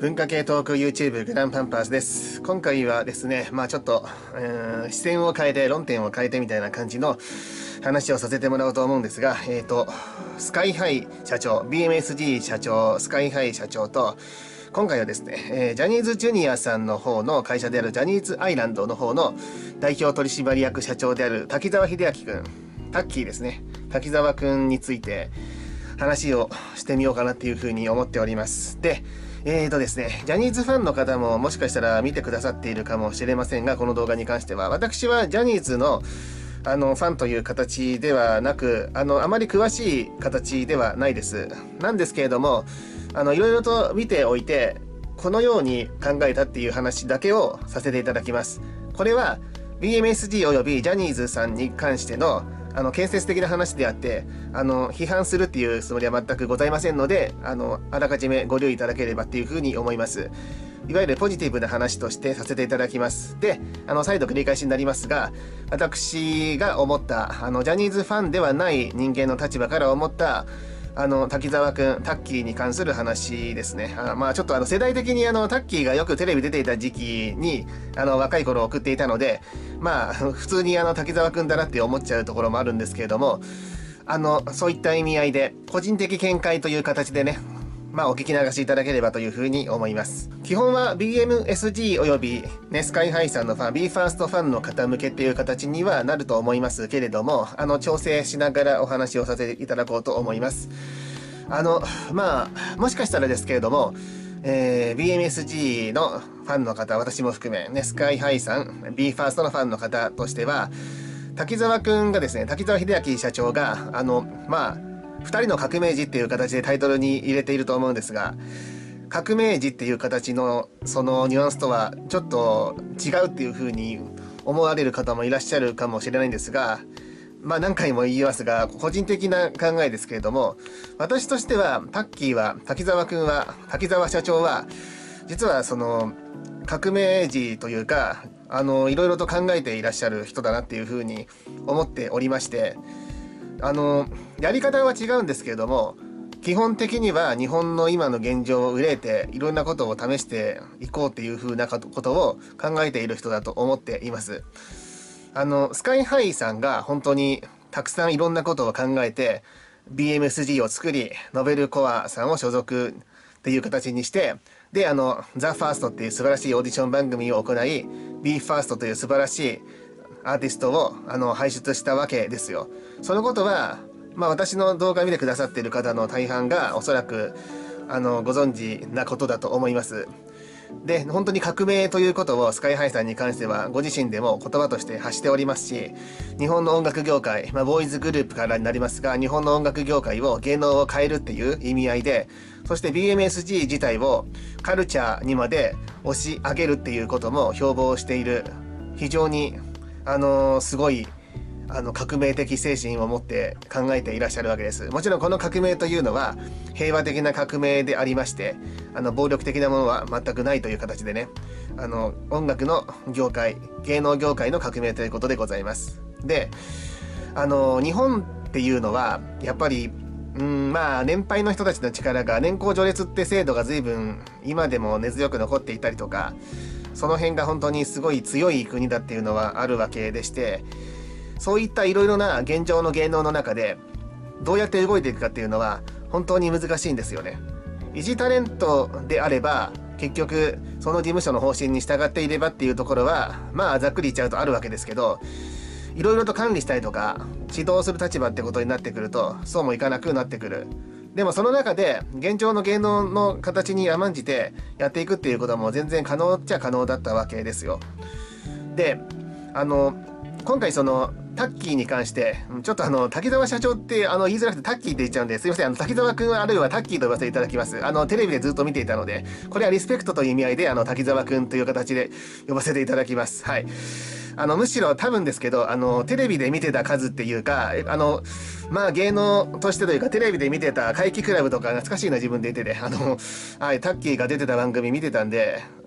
文化系トーク YouTube グランパンパースです。今回はですね、ちょっと、視線を変えて、論点を変えてみたいな感じの話をさせてもらおうと思うんですが、スカイハイ社長、BMSG 社長、スカイハイ社長と、今回はですね、ジャニーズジュニアさんの方の会社であるジャニーズアイランドの方の代表取締役社長である滝沢秀明くん、タッキーですね、滝沢くんについて話をしてみようかなっていうふうに思っております。で、ですね、ジャニーズファンの方ももしかしたら見てくださっているかもしれませんが、この動画に関しては、私はジャニーズのファンという形ではなく、あまり詳しい形ではないです。なんですけれども、いろいろと見ておいて、このように考えたっていう話だけをさせていただきます。これは BMSG およびジャニーズさんに関しての建設的な話であって、批判するっていうつもりは全くございませんので、あらかじめご留意いただければっていうふうに思います。いわゆるポジティブな話としてさせていただきます。で、再度繰り返しになりますが、私が思った、ジャニーズファンではない人間の立場から思った、滝沢くん、タッキーに関する話ですね。ちょっと世代的にタッキーがよくテレビ出ていた時期に、若い頃を送っていたので、普通に滝沢くんだなって思っちゃうところもあるんですけれども、そういった意味合いで、個人的見解という形でね、お聞き流しいただければというふうに思います。基本は BMSG およびね、スカイハイさんのファン、BE:FIRST ファンの方向けっていう形にはなると思いますけれども、調整しながらお話をさせていただこうと思います。もしかしたらですけれども、BMSG のファンの方、私も含め、ね、スカイハイさん、BE:FIRST のファンの方としては、滝沢くんがですね、滝沢秀明社長が、二人の革命児っていう形でタイトルに入れていると思うんですが、革命児っていう形のそのニュアンスとはちょっと違うっていう風に思われる方もいらっしゃるかもしれないんですが、何回も言いますが、個人的な考えですけれども、私としては滝沢くんは、滝沢社長は、実はその革命児というか、いろいろと考えていらっしゃる人だなっていう風に思っておりまして、やり方は違うんですけれども、基本的には日本の今の現状を憂えて、いろんなことを試していこうっていう風なことを考えている人だと思っています。スカイハイさんが本当にたくさんいろんなことを考えて、BMSG を作り、ノベルコアさんを所属っていう形にして、で、ザ・ファーストっていう素晴らしいオーディション番組を行い、BE:FIRST という素晴らしいアーティストを輩出したわけですよ。そのことは、私の動画見てくださっている方の大半がおそらくご存知なことだと思います。で、本当に革命ということをスカイハイさんに関してはご自身でも言葉として発しておりますし、日本の音楽業界、ボーイズグループからになりますが、日本の音楽業界を芸能を変えるっていう意味合いで、そして BMSG 自体をカルチャーにまで押し上げるっていうことも標榜している、非常にすごい革命的精神を持って考えていらっしゃるわけです。もちろんこの革命というのは平和的な革命でありまして、暴力的なものは全くないという形でね、音楽の業界、芸能業界の革命ということでございます。で、日本っていうのはやっぱり年配の人たちの力が、年功序列って制度が随分今でも根強く残っていたりとか、その辺が本当にすごい強い国だっていうのはあるわけでして、そういったいろいろな現状の芸能の中でどうやって動いていくかっていうのは本当に難しいんですよね。維持タレントであれば結局その事務所の方針に従っていればっていうところはざっくり言っちゃうとあるわけですけど、いろいろと管理したりとか指導する立場ってことになってくるとそうもいかなくなってくる。でもその中で現状の芸能の形に甘んじてやっていくっていうことも全然可能っちゃ可能だったわけですよ。で、今回そのタッキーに関して、ちょっと滝沢社長って言いづらくてタッキーって言っちゃうんで、すいません、滝沢くんあるいはタッキーと呼ばせていただきます。テレビでずっと見ていたので、これはリスペクトという意味合いで、滝沢くんという形で呼ばせていただきます。はい。むしろ多分ですけど、テレビで見てた数っていうか、芸能としてというか、テレビで見てた怪奇クラブとか懐かしいな自分で言ってて、はい、タッキーが出てた番組見てたんで、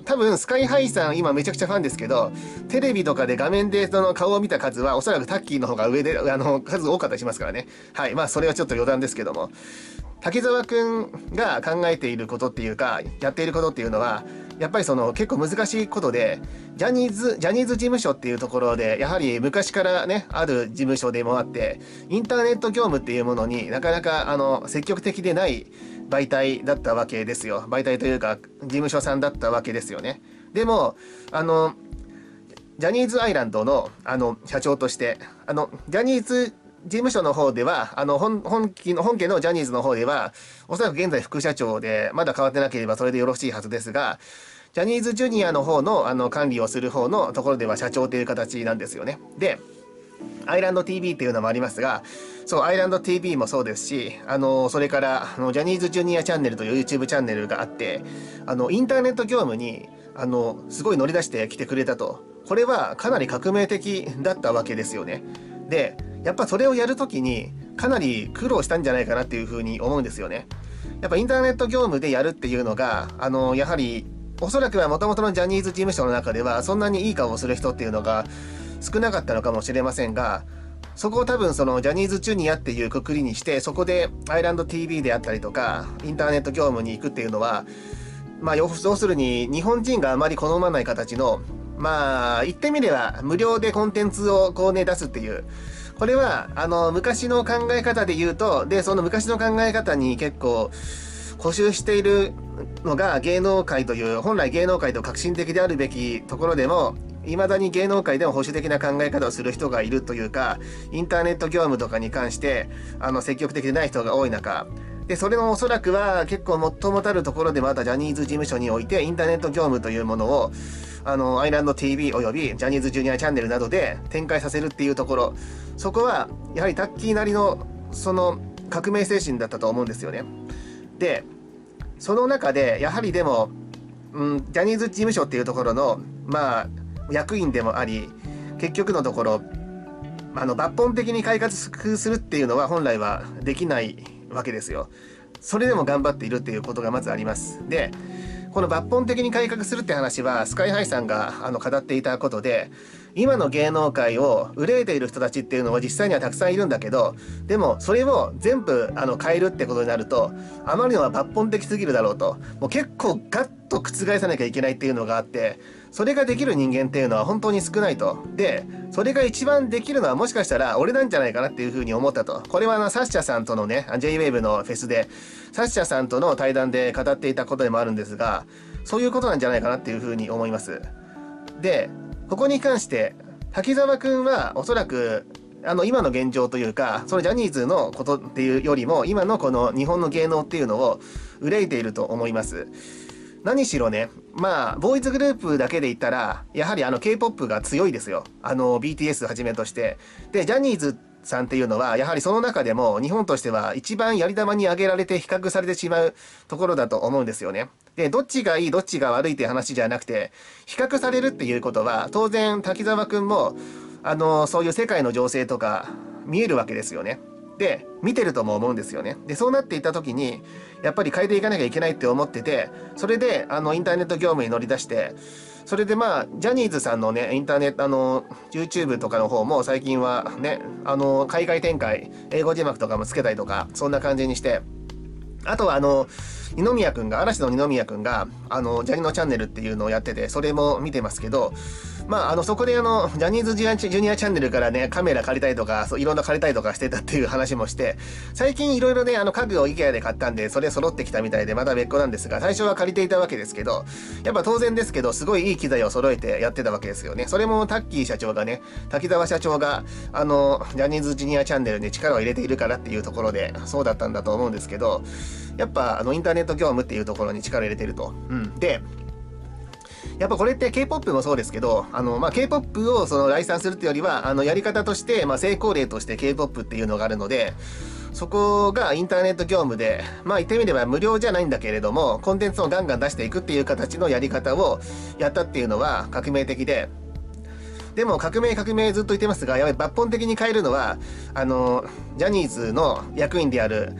多分スカイハイさん今めちゃくちゃファンですけど、テレビとかで画面でその顔を見た数はおそらくタッキーの方が上で、数多かったりしますからね。はい。まあそれはちょっと余談ですけども。滝沢くんが考えていることっていうか、やっていることっていうのは、やっぱりその結構難しいことで、ジャニーズ事務所っていうところで、やはり昔からね、ある事務所でもあって、インターネット業務っていうものになかなか積極的でない媒体だったわけですよ。媒体というか、事務所さんだったわけですよね。でも、ジャニーズアイランドの、社長として、ジャニーズ事務所の方では、本家のジャニーズの方では、おそらく現在副社長で、まだ変わってなければそれでよろしいはずですが、ジャニーズジュニアの方の、管理をする方のところでは社長という形なんですよね。で、アイランド TV っていうのもありますが、そう、アイランド TV もそうですし、それから、ジャニーズジュニアチャンネルという YouTube チャンネルがあって、インターネット業務に、すごい乗り出してきてくれたと。これはかなり革命的だったわけですよね。で、やっぱそれをやるときにかなり苦労したんじゃないかなっていうふうに思うんですよね。やっぱインターネット業務でやるっていうのが、やはりおそらくは元々のジャニーズ事務所の中ではそんなにいい顔をする人っていうのが少なかったのかもしれませんが、そこを多分そのジャニーズジュニアっていう括りにして、そこでアイランド TV であったりとかインターネット業務に行くっていうのは、まあ要するに日本人があまり好まない形の、まあ言ってみれば無料でコンテンツをこうね出すっていう、これは昔の考え方で言うと、でその昔の考え方に結構固執しているのが芸能界という、本来芸能界と革新的であるべきところでも、未だに芸能界でも保守的な考え方をする人がいるというか、インターネット業務とかに関して積極的でない人が多い中で、それのおそらくは結構最もたるところでまたジャニーズ事務所においてインターネット業務というものをアイランド TV およびジャニーズジュニアチャンネルなどで展開させるっていうところ、そこはやはりタッキーなりのその革命精神だったと思うんですよね。で、その中でやはりでも、ジャニーズ事務所っていうところのまあ役員でもあり、結局のところ抜本的に改革するっていうのは本来はできないわけですよ。それでも頑張っているっていうことがまずあります。で、この抜本的に改革するって話はスカイハイさんが語っていたことで、今の芸能界を憂えている人たちっていうのは実際にはたくさんいるんだけど、でもそれを全部変えるってことになると、あまりのは抜本的すぎるだろうと、もう結構ガッと覆さなきゃいけないっていうのがあって、それができる人間っていうのは本当に少ないと。で、それが一番できるのはもしかしたら俺なんじゃないかなっていうふうに思ったと。これはサッシャさんとのね、J-WAVE のフェスで、サッシャさんとの対談で語っていたことでもあるんですが、そういうことなんじゃないかなっていうふうに思います。で、ここに関して、滝沢くんはおそらく、今の現状というか、そのジャニーズのことっていうよりも、今のこの日本の芸能っていうのを憂いていると思います。何しろね、まあ、ボーイズグループだけで言ったら、やはりK-POP が強いですよ。BTS はじめとして。で、ジャニーズさんっていうのは、やはりその中でも日本としては一番やり玉に挙げられて比較されてしまうところだと思うんですよね。で、どっちがいい、どっちが悪いっていう話じゃなくて、比較されるっていうことは、当然滝沢くんも、そういう世界の情勢とか見えるわけですよね。で、見てるとも思うんですよね。で、そうなっていった時に、やっぱり変えていかなきゃいけないって思ってて、それで、インターネット業務に乗り出して、それでまあ、ジャニーズさんのね、インターネット、YouTube とかの方も最近はね、海外展開、英語字幕とかもつけたりとか、そんな感じにして、あとは二宮くんが、嵐の二宮くんが、ジャニのチャンネルっていうのをやってて、それも見てますけど、まあ、そこでジャニーズジュニアチャンネルからね、カメラ借りたりとか、いろんな借りたりとかしてたっていう話もして、最近いろいろね、家具を IKEA で買ったんで、それ揃ってきたみたいで、また別個なんですが、最初は借りていたわけですけど、やっぱ当然ですけど、すごいいい機材を揃えてやってたわけですよね。それもタッキー社長がね、滝沢社長が、ジャニーズジュニアチャンネルに力を入れているからっていうところで、そうだったんだと思うんですけど、やっぱインターネット業務っていうところに力を入れてると。で、やっぱこれって K-POP もそうですけど、K-POP を来賛するっていうよりは、やり方として、成功例として K-POP っていうのがあるので、そこがインターネット業務で、言ってみれば無料じゃないんだけれども、コンテンツをガンガン出していくっていう形のやり方をやったっていうのは革命的で、でも革命ずっと言ってますが、やはり抜本的に変えるのは、ジャニーズの役員である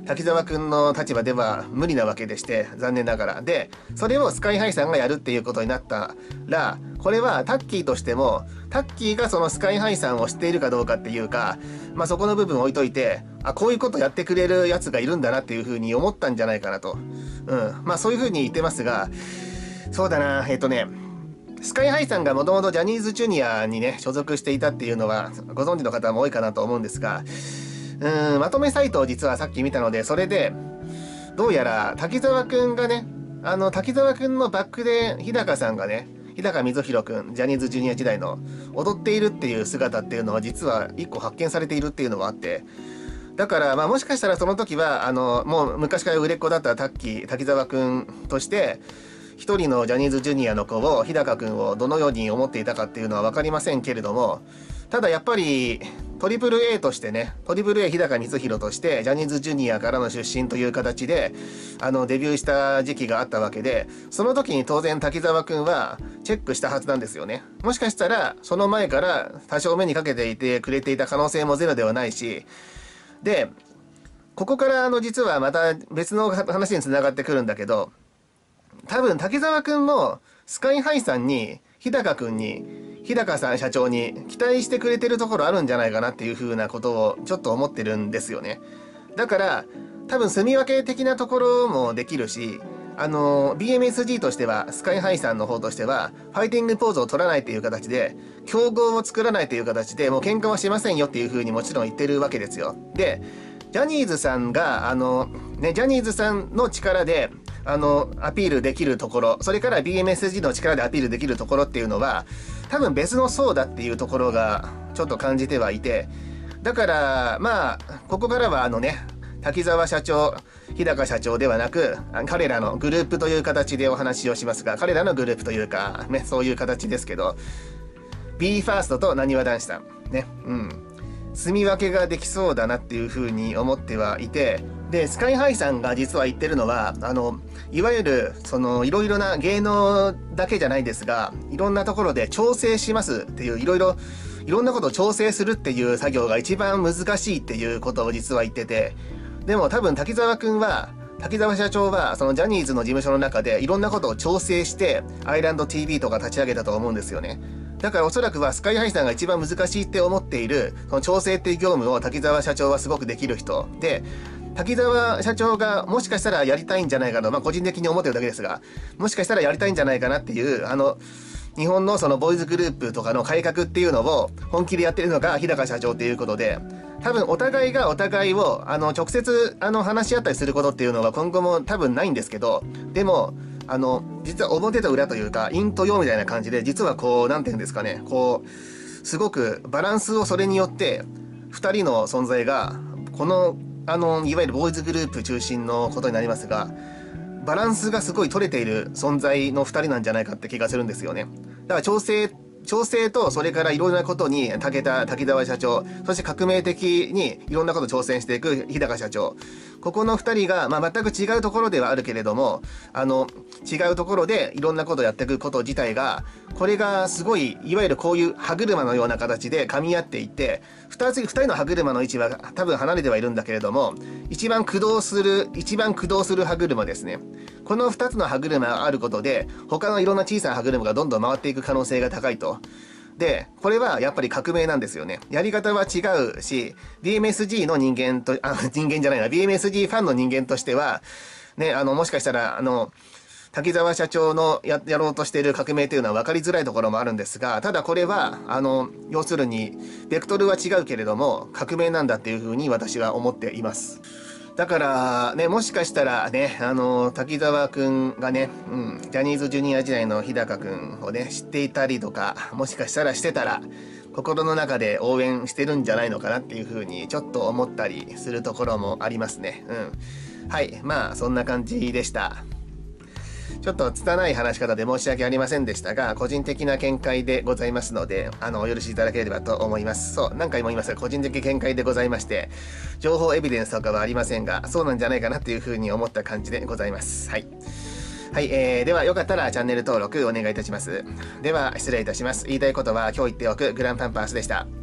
滝沢くんの立場では無理なわけでして、残念ながら。で、それをスカイハイさんがやるっていうことになったら、これはタッキーとしても、タッキーがそのスカイハイさんを知っているかどうかっていうか、まあそこの部分を置いといて、あ、こういうことやってくれるやつがいるんだなっていうふうに思ったんじゃないかなと。まあそういうふうに言ってますが、そうだな、スカイハイさんがもともとジャニーズジュニアにね、所属していたっていうのは、ご存知の方も多いかなと思うんですが、まとめサイトを実はさっき見たので、それで、どうやら滝沢くんがね、滝沢くんのバックで日高さんがね、日高水弘くん、ジャニーズジュニア時代の踊っているっていう姿っていうのは実は一個発見されているっていうのもあって、だから、まあもしかしたらその時は、もう昔から売れっ子だった滝沢くんとして、一人のジャニーズジュニアの子を、日高くんをどのように思っていたかっていうのは分かりませんけれども、ただやっぱり、トリプル A としてね、トリプル A 日高光弘として、ジャニーズジュニアからの出身という形で、デビューした時期があったわけで、その時に当然滝沢くんはチェックしたはずなんですよね。もしかしたら、その前から多少目にかけていてくれていた可能性もゼロではないし、で、ここから実はまた別の話に繋がってくるんだけど、多分滝沢くんもスカイハイさんに、日高くんに、日高さん社長に期待してくれてるところあるんじゃないかなっていう風なことをちょっと思ってるんですよね。だから、多分住み分け的なところもできるし、BMSG としては、スカイハイさんの方としては、ファイティングポーズを取らないっていう形で、競合を作らないっていう形で、もう喧嘩はしませんよっていう風にもちろん言ってるわけですよ。で、ジャニーズさんが、ジャニーズさんの力で、アピールできるところ、それから BMSG の力でアピールできるところっていうのは、多分別の層だっていうところが、ちょっと感じてはいて、だから、まあ、ここからは滝沢社長、日高社長ではなく、彼らのグループという形でお話をしますが、彼らのグループというか、ね、そういう形ですけど、BE:FIRST となにわ男子さん、ね、住み分けができそうだなっていうふうに思ってはいて、で、スカイハイさんが実は言ってるのは、いわゆる、いろいろな芸能だけじゃないですが、いろんなところで調整しますっていう、いろんなことを調整するっていう作業が一番難しいっていうことを実は言ってて、でも多分滝沢社長は、そのジャニーズの事務所の中でいろんなことを調整して、アイランド TV とか立ち上げたと思うんですよね。だからおそらくはスカイハイさんが一番難しいって思っている、その調整っていう業務を滝沢社長はすごくできる人で、滝沢社長がもしかしたらやりたいんじゃないかな、まあ個人的に思ってるだけですが、もしかしたらやりたいんじゃないかなっていう、日本のそのボーイズグループとかの改革っていうのを本気でやってるのが日高社長っていうことで、多分お互いがお互いを直接話し合ったりすることっていうのは今後も多分ないんですけど、でも実は表と裏というか陰と陽みたいな感じで、実はこうなんていうんですかね、こうすごくバランスをそれによって2人の存在がこのいわゆるボーイズグループ中心のことになりますが、バランスがすごい取れている存在の2人なんじゃないかって気がするんですよね。だから調整と、それからいろんなことに長けた滝沢社長、そして革命的にいろんなことを挑戦していく日高社長。ここの2人が、まあ、全く違うところではあるけれども、違うところでいろんなことをやっていくこと自体が、これがすごい、いわゆるこういう歯車のような形で噛み合っていって、2人の歯車の位置は多分離れてはいるんだけれども、一番駆動する歯車ですね。この2つの歯車があることで、他のいろんな小さな歯車がどんどん回っていく可能性が高いと。で、これはやっぱり革命なんですよね。やり方は違うし、BMSG の人間と、人間じゃないな、BMSG ファンの人間としては、ね、もしかしたら、滝沢社長のやろうとしている革命というのは分かりづらいところもあるんですが、ただこれは、要するに、ベクトルは違うけれども、革命なんだっていうふうに私は思っています。だからね、もしかしたらね、滝沢くんがね、ジャニーズジュニア時代の日高くんをね、知っていたりとか、もしかしたらしてたら、心の中で応援してるんじゃないのかなっていうふうに、ちょっと思ったりするところもありますね。はい、まあ、そんな感じでした。ちょっと拙い話し方で申し訳ありませんでしたが、個人的な見解でございますので、お許しいただければと思います。そう、何回も言いますが、個人的見解でございまして、情報エビデンスとかはありませんが、そうなんじゃないかなっていうふうに思った感じでございます。はい。はい、ではよかったらチャンネル登録お願いいたします。では、失礼いたします。言いたいことは今日言っておくグランパンパースでした。